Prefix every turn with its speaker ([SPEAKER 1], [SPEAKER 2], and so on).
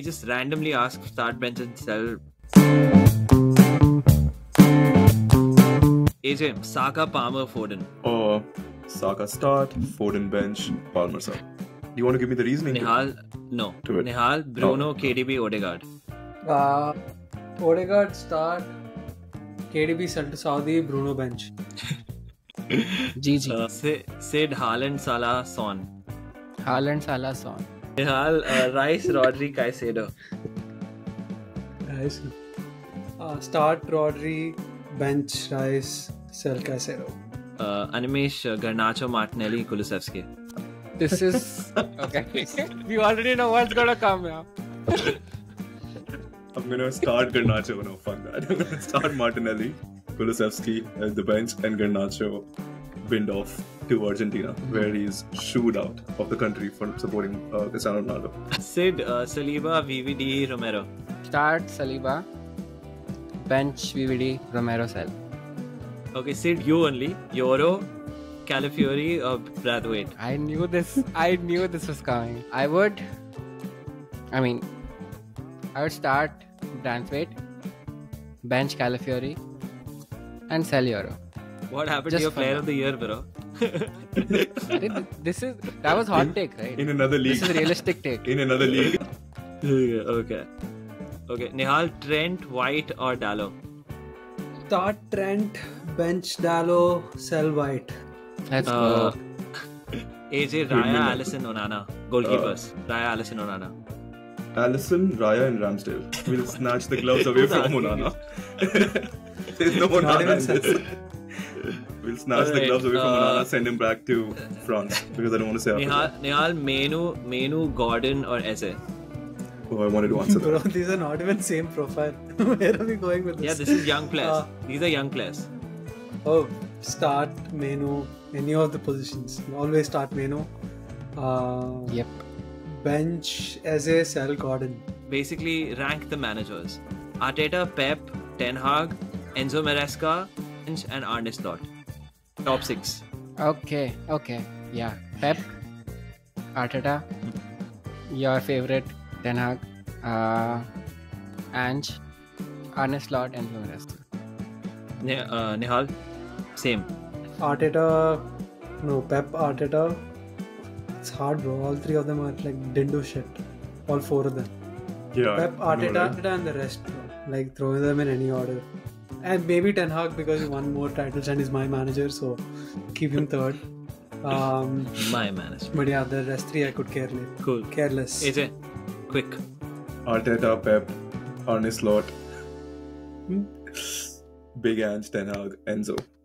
[SPEAKER 1] just randomly ask start, bench and sell. AJ, Saka, Palmer, Foden.
[SPEAKER 2] Saka start, Foden bench, Palmer sub. Do you want to give me the reasoning?
[SPEAKER 1] Nihal, no.
[SPEAKER 2] To it.
[SPEAKER 1] Nihal, Bruno, KDB, Odegaard.
[SPEAKER 3] Odegaard start, KDB sell to Saudi, Bruno bench.
[SPEAKER 4] GG.
[SPEAKER 1] Sid, Haaland, Salah, Son.
[SPEAKER 4] Haaland, Salah, Son.
[SPEAKER 1] Nihal, Rice, Rodri, Caicedo.
[SPEAKER 3] Rice. Start Rodri, bench Rice, sell Caicedo.
[SPEAKER 1] Animesh, Garnacho, Martinelli, Kulusevski.
[SPEAKER 4] This is... Okay. We already know what's gonna come here.
[SPEAKER 2] I'm going to start Garnacho. No, fuck that. I'm going to start Martinelli, Kulusevski at the bench, and Garnacho binned off to Argentina, where he's shooed out of the country for supporting Cristiano Ronaldo.
[SPEAKER 1] Sid, Saliba, VVD, Romero.
[SPEAKER 4] Start Saliba, bench VVD, Romero, sell.
[SPEAKER 1] Okay, Sid, you only. Euro, Calafiori, or Brathwaite.
[SPEAKER 4] I knew this was coming. I would start Brathwaite, bench Calafiori, and sell Euro.
[SPEAKER 1] What happened to your player of the year, bro?
[SPEAKER 4] That was hot take, right?
[SPEAKER 2] In another league.
[SPEAKER 4] This is a realistic take.
[SPEAKER 2] In another league.
[SPEAKER 1] Okay. Nihal, Trent, White, or Dallo?
[SPEAKER 3] Start Trent, bench Dallo, sell White.
[SPEAKER 4] Let's go.
[SPEAKER 1] AJ, Raya, Alisson, Onana. Goalkeepers. Raya, Alisson, Onana.
[SPEAKER 2] Alisson, Raya, and Ramsdale will snatch the gloves away from Onana. There's no Onana in this. We'll snatch the gloves away from Onana, send him back to France because I don't want to say
[SPEAKER 1] Nihal, Menu, Gordon, or Eze?
[SPEAKER 2] Oh, I wanted to answer
[SPEAKER 3] Bro,
[SPEAKER 2] that.
[SPEAKER 3] these are not even same profile. Where are we going with this?
[SPEAKER 1] Yeah, this is young players. These are young players.
[SPEAKER 3] Start Menu, any of the positions. Always start Menu.
[SPEAKER 4] Yep.
[SPEAKER 3] Bench Eze, sell Gordon.
[SPEAKER 1] Basically, rank the managers. Arteta, Pep, Ten Hag, Enzo Maresca, and Arne Slot. Top 6.
[SPEAKER 4] Okay. Yeah. Pep, Arteta, your favorite, Ten Hag, Ange, Arne Slot, and Maresca.
[SPEAKER 1] Nihal, same.
[SPEAKER 3] Pep, Arteta. It's hard, bro. All three of them are like didn't do shit. All four of them.
[SPEAKER 2] Yeah.
[SPEAKER 3] Pep, Arteta, and the rest, bro. Like throwing them in any order. And maybe Ten Hag because he won more titles and is my manager, so keep him third.
[SPEAKER 1] My manager.
[SPEAKER 3] But yeah, the rest three I could care less.
[SPEAKER 1] AJ, quick.
[SPEAKER 2] Arteta, Pep, Arne Slot, Big Ange, Ten Hag, Enzo.